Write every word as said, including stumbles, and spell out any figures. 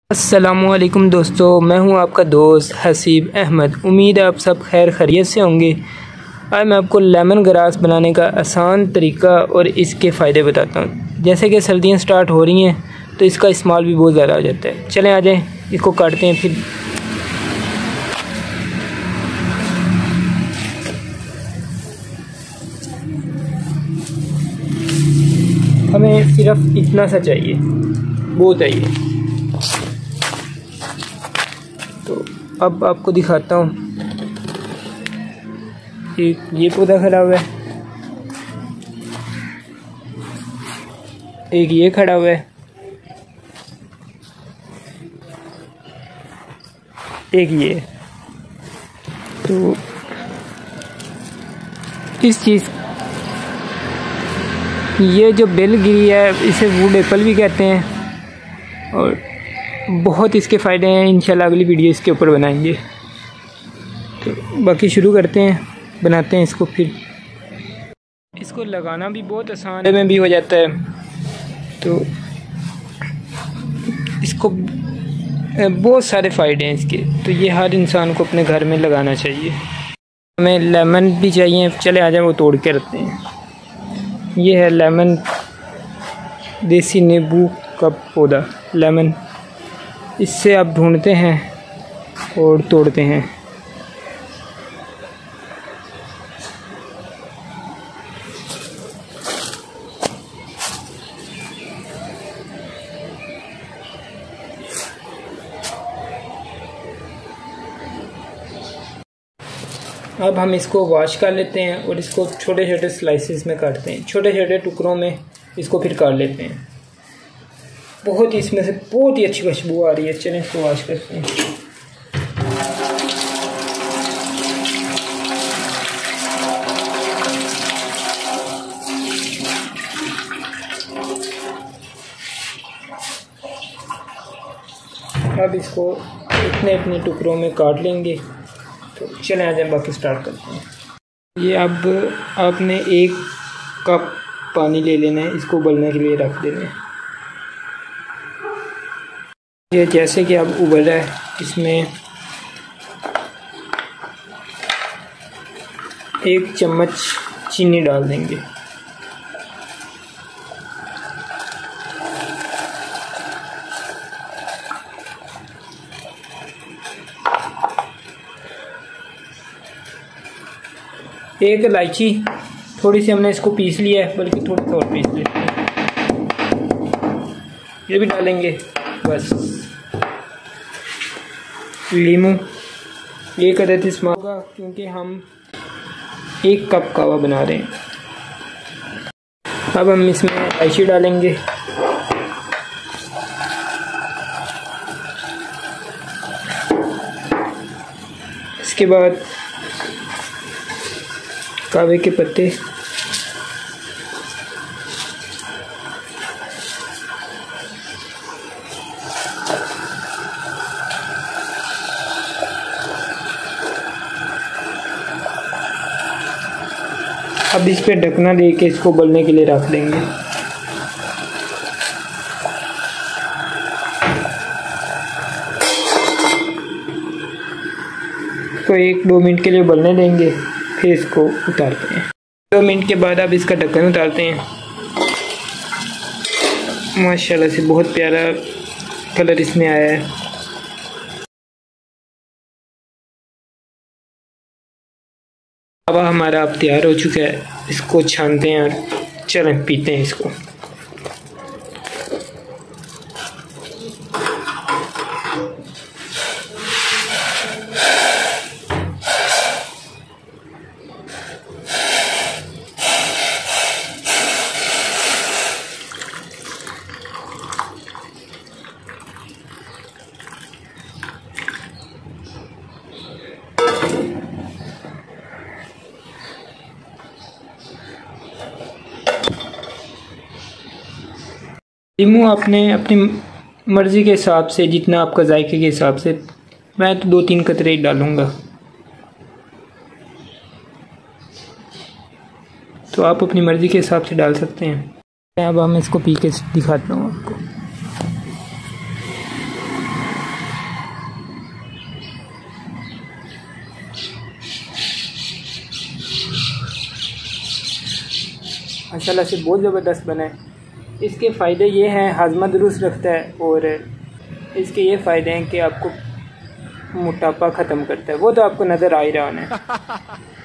अस्सलामुअलैकुम दोस्तों, मैं हूं आपका दोस्त हसीब अहमद। उम्मीद है आप सब खैर खैरियत से होंगे। आज मैं आपको लेमन ग्रास बनाने का आसान तरीका और इसके फ़ायदे बताता हूं। जैसे कि सर्दियां स्टार्ट हो रही हैं तो इसका इस्तेमाल भी बहुत ज़्यादा हो जाता है। चलें आ जाएं, इसको काटते हैं। फिर हमें सिर्फ इतना सा चाहिए, बहुत है ये। तो अब आपको दिखाता हूँ। एक ये पौधा खड़ा हुआ है, एक ये खड़ा हुआ है, एक ये। तो इस चीज़ ये जो बेलगिरी है इसे वुड एप्पल भी कहते हैं और बहुत इसके फ़ायदे हैं। इंशाल्लाह अगली वीडियो इसके ऊपर बनाएंगे। तो बाकी शुरू करते हैं, बनाते हैं इसको। फिर इसको लगाना भी बहुत आसान में भी हो जाता है। तो इसको बहुत सारे फ़ायदे हैं इसके। तो ये हर इंसान को अपने घर में लगाना चाहिए। हमें लेमन भी चाहिए। चले आ जाए, वो तोड़ के रखते हैं। ये है लेमन, देसी नींबू का पौधा लेमन। इससे आप ढूंढते हैं और तोड़ते हैं। अब हम इसको वॉश कर लेते हैं और इसको छोटे छोटे स्लाइसेस में काटते हैं। छोटे छोटे टुकड़ों में इसको फिर काट लेते हैं। बहुत ही इसमें से बहुत ही अच्छी खुशबू आ रही है। चलें इसको वॉश करते हैं। अब इसको इतने इतने टुकड़ों में काट लेंगे। तो चलें आ जाए, बाकी स्टार्ट करते हैं। ये अब आपने एक कप पानी ले लेना है, इसको उबलने के लिए रख देना है। ये जैसे कि अब उबल रहा है, इसमें एक चम्मच चीनी डाल देंगे। एक इलायची, थोड़ी सी हमने इसको पीस लिया है, बल्कि थोड़ी सी और पीस लेते हैं। ये भी डालेंगे बस। लीमू एक अदद इसमें होगा, क्योंकि हम एक कप कावा बना रहे हैं। अब हम इसमें इलायची डालेंगे। इसके बाद कावे के पत्ते, अब इस पे ढकना दे के इसको उबलने के लिए रख देंगे। तो एक दो मिनट के लिए उबलने देंगे, फिर इसको उतारते हैं। दो मिनट के बाद अब इसका ढक्कन उतारते हैं। माशाल्लाह से बहुत प्यारा कलर इसमें आया है। अब हमारा अब तैयार हो चुका है। इसको छानते हैं और चलें पीते हैं इसको। नींबू आपने अपनी मर्ज़ी के हिसाब से, जितना आपका जायके के हिसाब से, मैं तो दो तीन कतरे ही डालूँगा। तो आप अपनी मर्ज़ी के हिसाब से डाल सकते हैं। अब हम इसको पी के दिखाता हूँ आपको। माशाल्लाह से बहुत ज़बरदस्त बना है। इसके फ़ायदे ये हैं, हाजमा दुरुस्त रखता है और इसके ये फ़ायदे हैं कि आपको मोटापा ख़त्म करता है। वो तो आपको नज़र आ ही रहा होना है।